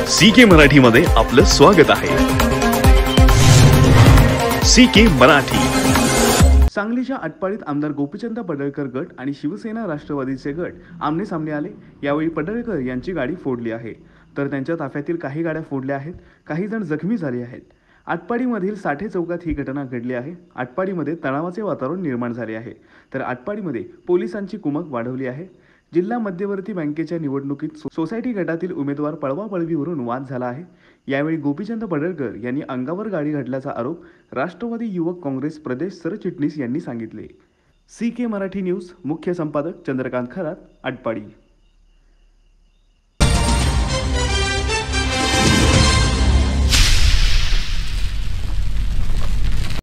CK मराठीमध्ये आपलं स्वागत आहे। CK मराठी। सांगलीच्या आटपाडीत आमदार गोपीचंद पडळकर गट आणि शिवसेना राष्ट्रवादीचे गट आमने सामने आले। यावेळी पडळकर यांची गाडी फोडली आहे, तर त्यांच्या ताफ्यातील काही गाड्या फोडल्या आहेत। काही जण जखमी झाले आहेत। आटपाडीमधील साठे चौकात ही घटना घडली आहे। आटपाडीमध्ये तणावाचे वातावरण निर्माण झाले आहे, तर आटपाडीमध्ये पोलिसांची कुमक वाढवली आहे। जिल्हा मध्यवर्ती बँकेच्या निवडणुकीत सोसायटी गटातील उमेदवार पळवापळवीवरून वाद झाला आहे। यावेळी गोपीचंद पडळकर यांनी अंगावर गाडी घडल्याचा आरोप राष्ट्रवादी युवक काँग्रेस प्रदेश सरचिटणीस यांनी सांगितले। CK मराठी न्यूज मुख्य संपादक चंद्रकांत खरात, आटपाडी।